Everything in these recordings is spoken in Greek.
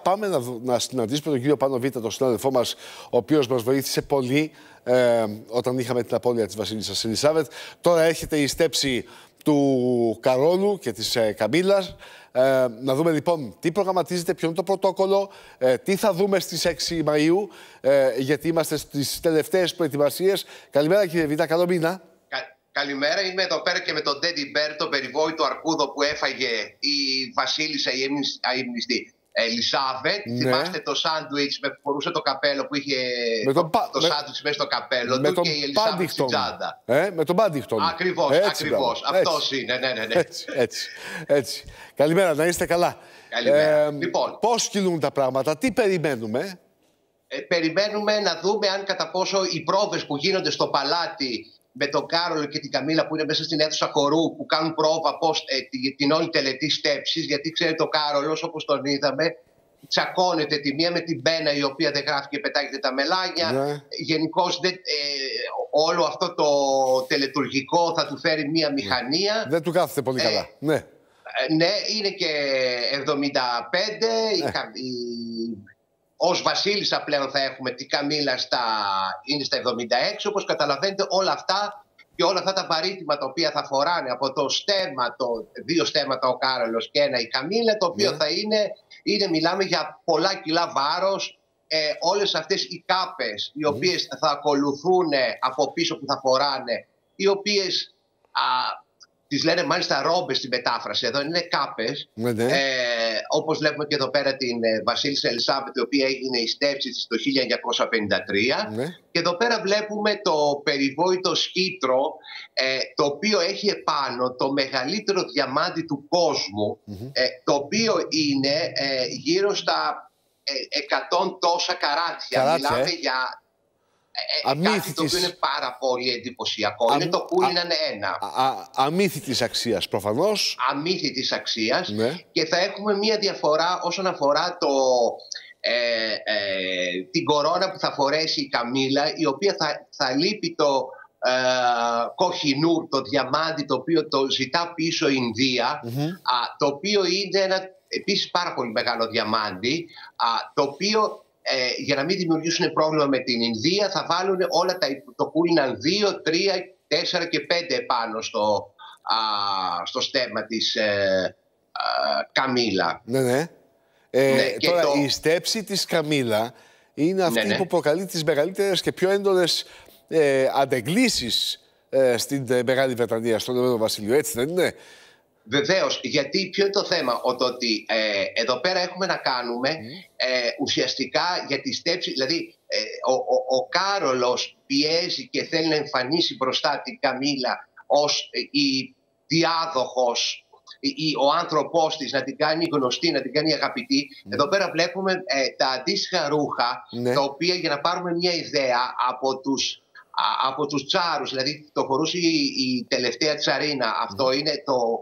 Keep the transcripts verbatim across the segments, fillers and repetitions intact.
πάμε να, να συναντήσουμε τον κύριο Πάνο Β', τον συνάδελφό μας, ο οποίος μας βοήθησε πολύ ε, όταν είχαμε την απώλεια της Βασίλισσας Ελισάβετ. Τώρα έρχεται η στέψη του Καρόλου και της ε, Καμίλας. Ε, να δούμε λοιπόν τι προγραμματίζεται, ποιο είναι το πρωτόκολλο, ε, τι θα δούμε στις έξι Μαΐου, ε, γιατί είμαστε στις τελευταίες προετοιμασίες. Καλημέρα κύριε Β', καλό μήνα. Καλημέρα, είμαι εδώ πέρα και με τον Τέντι Μπέρ, το περιβόητο αρκούδο που έφαγε η Βασίλισσα, η αείμνηστη Ελισάβετ. Ναι. Θυμάστε το σάντουιτς που φορούσε το καπέλο που είχε με τον το, το σάντουιτς μέσα στο καπέλο του και η Ελισάβετ στην τσάντα. Ε, με τον Πάντιχτον. Ακριβώς, έτσι, ακριβώς. Αυτός είναι, ναι, ναι, ναι. Έτσι, έτσι, έτσι. Καλημέρα, να είστε καλά. Καλημέρα. Ε, λοιπόν, πώς κυλούν τα πράγματα, τι περιμένουμε. Ε, περιμένουμε να δούμε αν κατά πόσο οι πρόβες που γίνονται στο παλάτι με τον Κάρολο και την Καμίλα που είναι μέσα στην αίθουσα χορού, που κάνουν πρόβα πώς, ε, την, την όλη τελετή στέψης, γιατί ξέρετε ο Κάρολος, όπως τον είδαμε, τσακώνεται τη μία με την Μπένα, η οποία δεν γράφει και πετάγεται τα μελάγια. Ναι. Γενικώς ε, όλο αυτό το τελετουργικό θα του φέρει μία μηχανία. Δεν του κάθεται πολύ καλά. Ε, ναι. Ε, ναι, είναι και εβδομήντα πέντε. Ναι. Η, η, ως Βασίλισσα πλέον θα έχουμε τη Καμίλα στα, είναι στα εβδομήντα έξι. Όπως καταλαβαίνετε όλα αυτά και όλα αυτά τα βαρύτημα τα οποία θα φοράνε από το στέμμα, το, δύο στέμματα ο Κάρολος και ένα η Καμίλα, το οποίο ναι. θα είναι, είναι, μιλάμε για πολλά κιλά βάρος. Ε, όλες αυτές οι κάπες οι οποίες mm. θα ακολουθούν από πίσω που θα φοράνε, οι οποίες α, τις λένε μάλιστα ρόμπες στην μετάφραση, εδώ είναι κάπες. Ναι, ναι. Ε, όπως βλέπουμε και εδώ πέρα την ε, Βασίλισσα Ελισάβετ, η οποία έγινε η στέψη της το χίλια εννιακόσια πενήντα τρία. Ναι. Και εδώ πέρα βλέπουμε το περιβόητο σκήτρο, ε, το οποίο έχει επάνω το μεγαλύτερο διαμάντι του κόσμου, mm-hmm. ε, το οποίο είναι ε, γύρω στα ε, εκατό τόσα καράτια. Καράτια Μιλάμε ε. για... Ε, κάτι το οποίο είναι πάρα πολύ εντυπωσιακό. Α, είναι το Κούλιναν ένα. Αμύθιτης αξίας προφανώς. Αμύθιτης αξίας. Ναι. Και θα έχουμε μία διαφορά όσον αφορά το, ε, ε, την κορώνα που θα φορέσει η Καμίλα, η οποία θα, θα λείπει το ε, κοχινούρ, το διαμάντι, το οποίο το ζητά πίσω η Ινδία, mm-hmm. α, το οποίο είναι ένα επίσης πάρα πολύ μεγάλο διαμάντι, α, το οποίο... Ε, για να μην δημιουργήσουν πρόβλημα με την Ινδία, θα βάλουν όλα τα. Το Κούλιναν δύο, τρία, τέσσερα και πέντε επάνω στο, α, στο στέμμα της ε, α, Καμίλα. Ναι, ναι. Ε, ναι τώρα, το... η στέψη της Καμίλα είναι αυτή ναι, ναι. που προκαλεί τις μεγαλύτερες και πιο έντονες ε, αντεγκλήσεις ε, στην ε, Μεγάλη Βρετανία, στον Ηνωμένο Βασίλειο. Έτσι δεν είναι? Βεβαίως, γιατί ποιο είναι το θέμα, ότι ε, εδώ πέρα έχουμε να κάνουμε mm. ε, ουσιαστικά για τη στέψη, δηλαδή ε, ο, ο, ο Κάρολος πιέζει και θέλει να εμφανίσει μπροστά την Καμίλα ως ε, η διάδοχος, η, ο άνθρωπός της, να την κάνει γνωστή, να την κάνει αγαπητή. Mm. Εδώ πέρα βλέπουμε ε, τα αντίστοιχα ρούχα, mm. τα οποία για να πάρουμε μια ιδέα από τους, α, από τους τσάρους, δηλαδή το φορούσε η, η τελευταία τσαρίνα, αυτό mm. είναι το...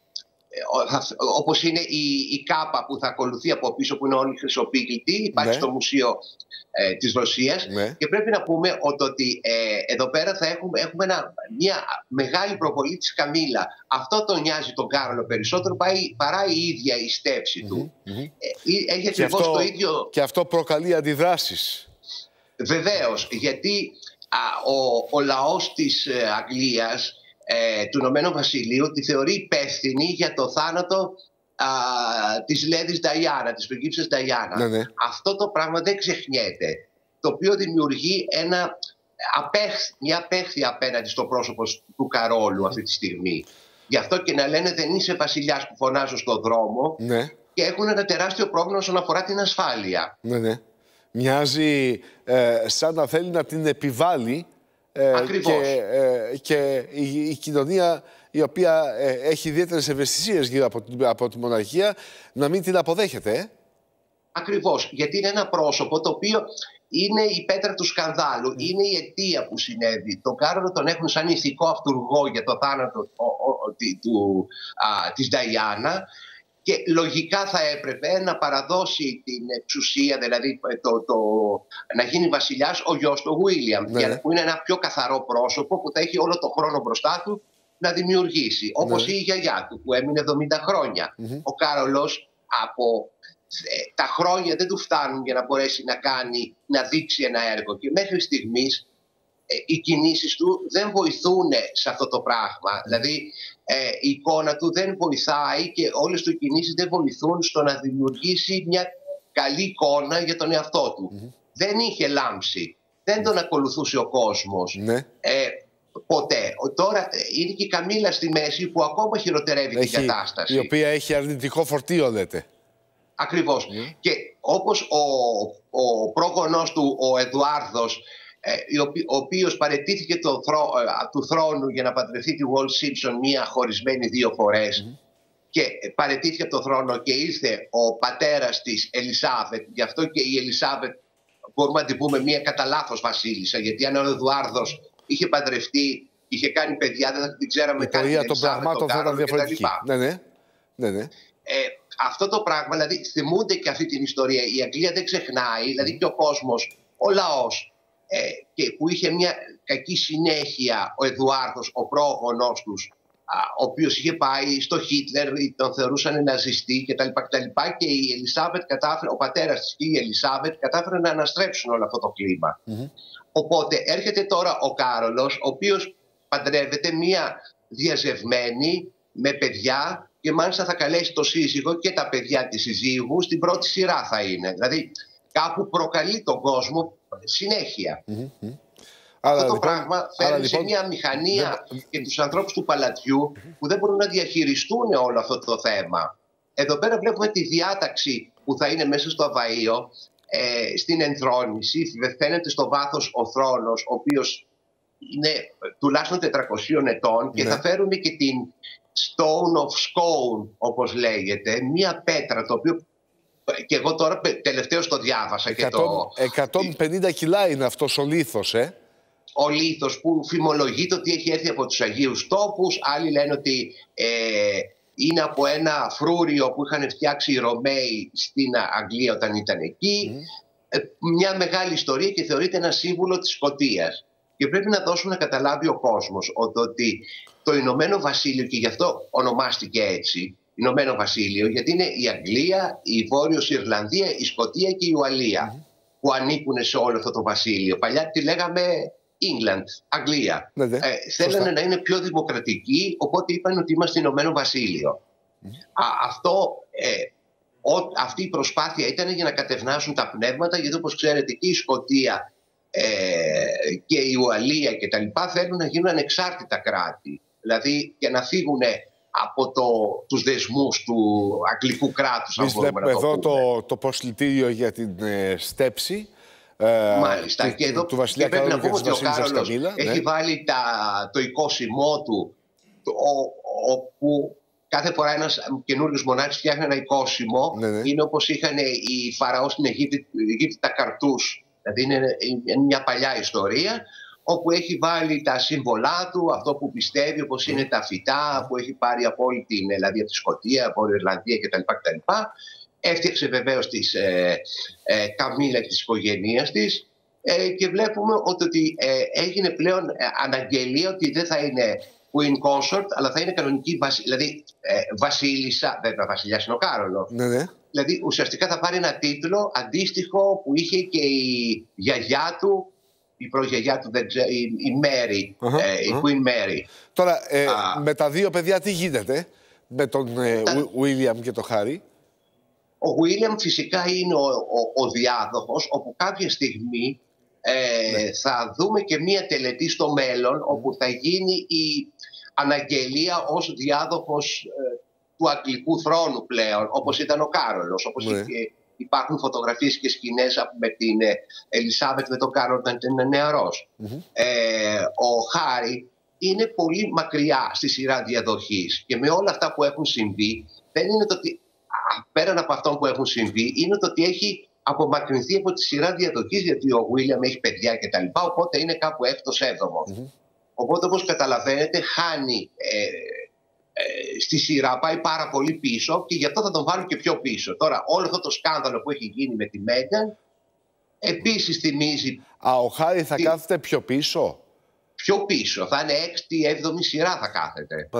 όπως είναι η, η κάπα που θα ακολουθεί από πίσω, που είναι όλη χρυσοπίκλητη, υπάρχει ναι. στο Μουσείο ε, της Ρωσίας. Ναι. Και πρέπει να πούμε ότι ε, εδώ πέρα θα έχουμε, έχουμε ένα, μια μεγάλη προβολή της Καμίλα. Αυτό τον νοιάζει τον Κάρολο περισσότερο πάει, παρά η ίδια η στέψη mm-hmm. του. Mm-hmm. Ε, έχει και, αυτό, το ίδιο... και αυτό προκαλεί αντιδράσεις. Βεβαίως, γιατί α, ο, ο λαός της ε, Αγγλίας, Ε, του Ηνωμένου Βασιλείου, τη θεωρεί υπεύθυνη για το θάνατο α, της Λέδης Νταϊάννα, της πριγκίψας Νταϊάννα. Ναι, ναι. Αυτό το πράγμα δεν ξεχνιέται, το οποίο δημιουργεί ένα, απέχ, μια απέχθεια απέναντι στο πρόσωπο του Καρόλου αυτή τη στιγμή. Γι' αυτό και να λένε δεν είσαι βασιλιάς που φωνάζω στον δρόμο, ναι. και έχουν ένα τεράστιο πρόβλημα όσον αφορά την ασφάλεια. Ναι, ναι. Μοιάζει ε, σαν να θέλει να την επιβάλλει. Ε, και, ε, και η, η κοινωνία, η οποία ε, έχει ιδιαίτερες ευαισθησίες γύρω από, από τη μοναρχία, να μην την αποδέχεται. Ε? Ακριβώς, γιατί είναι ένα πρόσωπο το οποίο είναι η πέτρα του σκανδάλου, mm. είναι η αιτία που συνέβη. Τον Κάρολο τον έχουν σαν ηθικό αυτουργό για το θάνατο ο, ο, ο, του, α, της Νταϊάννα. Και λογικά θα έπρεπε να παραδώσει την εξουσία, δηλαδή το, το, να γίνει βασιλιάς ο γιος του Βίλιαμ, ναι. που είναι ένα πιο καθαρό πρόσωπο που θα έχει όλο το χρόνο μπροστά του να δημιουργήσει. Όπως ναι. η γιαγιά του που έμεινε εβδομήντα χρόνια. Mm-hmm. Ο Κάρολος από τα χρόνια δεν του φτάνουν για να μπορέσει να κάνει, να δείξει ένα έργο. Και μέχρι στιγμής ε, οι κινήσεις του δεν βοηθούν σε αυτό το πράγμα. Mm. Δηλαδή ε, η εικόνα του δεν βοηθάει και όλες του οι κινήσεις δεν βοηθούν στο να δημιουργήσει μια καλή εικόνα για τον εαυτό του. Mm. Δεν είχε λάμψη. Δεν τον ακολουθούσε ο κόσμος. Mm. Ε, ποτέ. Τώρα είναι και η Καμίλα στη μέση που ακόμα χειροτερεύει έχει, την κατάσταση. Η οποία έχει αρνητικό φορτίο, λέτε. Ακριβώς. Mm. Και όπως ο, ο πρόγονός του, ο Εδουάρδος, ε, ο οποίος παραιτήθηκε το θρό, ε, του θρόνου για να παντρευτεί τη Walt Simpson μία χωρισμένη δύο φορές mm. και παραιτήθηκε από το θρόνο και ήρθε ο πατέρας της Ελισάβετ. Γι' αυτό και η Ελισάβετ μπορούμε να την πούμε μία κατά λάθος βασίλισσα, γιατί αν ο Εδουάρδος είχε παντρευτεί, είχε κάνει παιδιά, δεν θα την ξέραμε καν. Η πορεία των πραγμάτων θα ήταν διαφορετική. Ναι, ναι. ναι, ναι. Ε, αυτό το πράγμα, δηλαδή θυμούνται και αυτή την ιστορία. Η Αγγλία δεν ξεχνάει, δηλαδή και ο κόσμος, ο λαός, ε, και που είχε μια κακή συνέχεια ο Εδουάρδος, ο πρόγονός τους, α, ο οποίος είχε πάει στο Χίτλερ, τον θεωρούσαν ναζιστή κτλ. Και η Ελισάβετ κατάφερε, ο πατέρας της και η Ελισάβετ κατάφεραν να αναστρέψουν όλο αυτό το κλίμα. Mm-hmm. Οπότε έρχεται τώρα ο Κάρολος, ο οποίος παντρεύεται μία διαζευμένη με παιδιά και μάλιστα θα καλέσει το σύζυγο και τα παιδιά της συζύγου, στην πρώτη σειρά θα είναι. Δηλαδή κάπου προκαλεί τον κόσμο συνέχεια. Mm-hmm. Αυτό το λοιπόν, πράγμα φέρνει λοιπόν, σε μια μηχανία δεν... και τους ανθρώπους του παλατιού mm-hmm. που δεν μπορούν να διαχειριστούν όλο αυτό το θέμα. Εδώ πέρα βλέπουμε τη διάταξη που θα είναι μέσα στο Αβαΐο, ε, στην ενθρόνηση. Φαίνεται στο βάθος ο θρόνος, ο οποίος είναι τουλάχιστον τετρακοσίων ετών και ναι. θα φέρουν και την Stone of Scone, όπως λέγεται, μία πέτρα, το οποίο και εγώ τώρα τελευταίως το διάβασα. εκατό, και το... εκατόν πενήντα κιλά είναι αυτός ο λίθος, ε. Ο λίθος που φημολογείται ότι έχει έρθει από τους Αγίους Τόπους. Άλλοι λένε ότι ε, είναι από ένα φρούριο που είχαν φτιάξει οι Ρωμαίοι στην Αγγλία όταν ήταν εκεί. Mm. Ε, μια μεγάλη ιστορία και θεωρείται ένα σύμβολο της Σκωτίας. Και πρέπει να δώσουμε να καταλάβει ο κόσμος ότι το Ηνωμένο Βασίλειο, και γι' αυτό ονομάστηκε έτσι, Ηνωμένο Βασίλειο, γιατί είναι η Αγγλία, η Βόρειος Ιρλανδία, η Σκωτία και η Ουαλία mm. που ανήκουν σε όλο αυτό το βασίλειο. Παλιά τη λέγαμε England, Αγγλία. Ναι, ναι. Ε, θέλανε να είναι πιο δημοκρατικοί, οπότε είπαν ότι είμαστε Ηνωμένο Βασίλειο. Mm. Α, αυτό, ε, ο, αυτή η προσπάθεια ήταν για να κατευνάσουν τα πνεύματα, γιατί όπως ξέρετε και η Σκωτία ε, και η Ουαλία και τα λοιπά θέλουν να γίνουν ανεξάρτητα κράτη. Δηλαδή και να φύγουν από το, τους δεσμούς του αγγλικού κράτους. Εμείς βλέπουμε εδώ το, το προσλητήριο για την ε, στέψη. Μάλιστα. Του, και εδώ του Βασιλιά και πρέπει Καρόλου να πούμε ότι ο Κάρολος έχει ναι. βάλει τα, το οικόσιμό του, όπου κάθε φορά ένας καινούριος μονάρχης φτιάχνει ένα οικόσιμο. Ναι, ναι. Είναι όπως είχαν οι Φαραώ στην Αιγύπτη, Αιγύπτη τα καρτούς. Δηλαδή είναι, είναι μια παλιά ιστορία, όπου έχει βάλει τα σύμβολά του, αυτό που πιστεύει, όπως είναι τα φυτά που έχει πάρει από όλη την Ελλάδα, από τη Σκωτία, από την Ιρλανδία κτλ. Έφτιαξε βεβαίως τη ε, ε, Καμίλα και της οικογένειας της ε, και βλέπουμε ότι ε, έγινε πλέον ε, αναγγελία ότι δεν θα είναι Queen Consort, αλλά θα είναι κανονική βασι... δηλαδή, ε, βασίλισσα, βέβαια βασιλιάς είναι ο Κάρολος. Ναι, ναι. Δηλαδή ουσιαστικά θα πάρει ένα τίτλο αντίστοιχο που είχε και η γιαγιά του, η προγιαγιά του, η, η Mary, uh-huh, ε, η uh-huh. Queen Mary. Τώρα, ε, uh, με τα δύο παιδιά τι γίνεται, με τον ε, τα... William και τον Harry? Ο William φυσικά είναι ο, ο, ο διάδοχος, όπου κάποια στιγμή ε, ναι. θα δούμε και μία τελετή στο μέλλον, όπου θα γίνει η αναγγελία ως διάδοχος ε, του αγγλικού θρόνου πλέον, όπως ήταν ο Κάρολος, όπως ναι. είχε, υπάρχουν φωτογραφίες και σκηνές με την Ελισάβετ με τον Κάρολο όταν ήταν νεαρός. Mm-hmm. ε, ο Χάρι είναι πολύ μακριά στη σειρά διαδοχής και με όλα αυτά που έχουν συμβεί δεν είναι το ότι πέραν από αυτό που έχουν συμβεί, είναι το ότι έχει απομακρυνθεί από τη σειρά διαδοχής, γιατί ο Βίλιαμ έχει παιδιά κτλ. Οπότε είναι κάπου έκτος έβδομος. Mm-hmm. Οπότε, όπως καταλαβαίνετε, χάνει ε, ε, στη σειρά, πάει πάρα πολύ πίσω και γι' αυτό θα τον βάλουν και πιο πίσω. Τώρα, όλο αυτό το σκάνδαλο που έχει γίνει με τη Μέγκαν επίσης θυμίζει. Α, ο Χάρι θα τη... κάθεται πιο πίσω. Πιο πίσω. Θα είναι έκτη έβδομη σειρά θα κάθεται. Μάλιστα.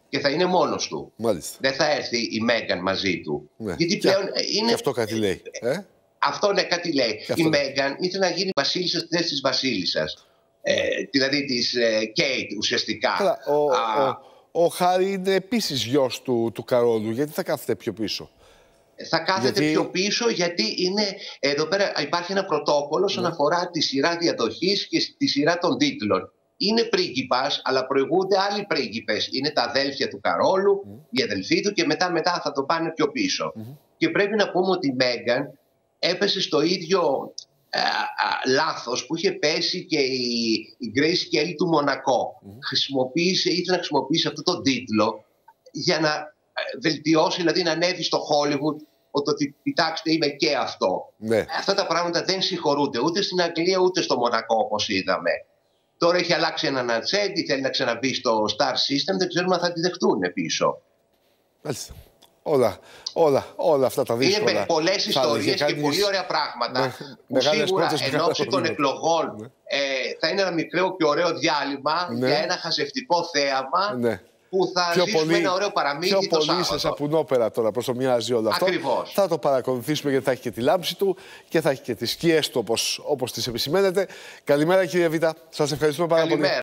και θα είναι μόνος του. Μάλιστα. Δεν θα έρθει η Μέγκαν μαζί του. Ναι. Γιατί και, πλέον είναι... και αυτό κάτι λέει. Ε? Αυτό ναι, κάτι λέει. Και η Μέγκαν ήθελε να γίνει βασίλισσα στη θέση της βασίλισσας. Ε, δηλαδή της Κέιτ ε, ουσιαστικά. Καλά, ο, Α, ο, ο Χάρι είναι επίσης γιος του, του Καρόλου. Γιατί θα κάθεται πιο πίσω? Θα κάθεται γιατί... πιο πίσω γιατί είναι, εδώ πέρα υπάρχει ένα πρωτόκολλο όσον ναι. αφορά τη σειρά διαδοχής και τη σειρά των τίτλων. Είναι πρίγκιπας, αλλά προηγούνται άλλοι πρίγκιπες. Είναι τα αδέλφια του Καρόλου, mm. η αδελφή του και μετά μετά θα το πάνε πιο πίσω. Mm. Και πρέπει να πούμε ότι η Μέγκαν έπεσε στο ίδιο α, α, λάθος που είχε πέσει και η, η Grace Kelly του Μονακό. Mm. Χρησιμοποίησε, ήθελε να χρησιμοποιήσει αυτό τον τίτλο για να βελτιώσει, δηλαδή να ανέβει στο Hollywood ότι κοιτάξτε είμαι και αυτό. Ναι. Αυτά τα πράγματα δεν συγχωρούνται ούτε στην Αγγλία ούτε στο Μονακό όπως είδαμε. Τώρα έχει αλλάξει έναν ατσέντη, θέλει να ξαναμπεί στο Star System, δεν ξέρουμε αν θα τη δεχτούν πίσω. Μάλιστα. Όλα, όλα, όλα αυτά τα δύσκολα. Είναι πολλές ιστορίες και κάνεις... πολύ ωραία πράγματα με, που σίγουρα εν ώψη των εκλογών ναι. ε, θα είναι ένα μικρό και ωραίο διάλειμμα ναι. για ένα χαζευτικό θέαμα ναι. που θα πιο ζήσουμε πολύ, ένα ωραίο παραμύθι πιο το πολύ Σάββατο. σε σαπουνόπερα τώρα, προς το μοιάζει όλο αυτό. Ακριβώς. Θα το παρακολουθήσουμε γιατί θα έχει και τη λάμψη του και θα έχει και τις σκιές του όπως, όπως τις επισημαίνετε. Καλημέρα κύριε Βίτα, σας ευχαριστούμε πάρα Καλημέρα. πολύ.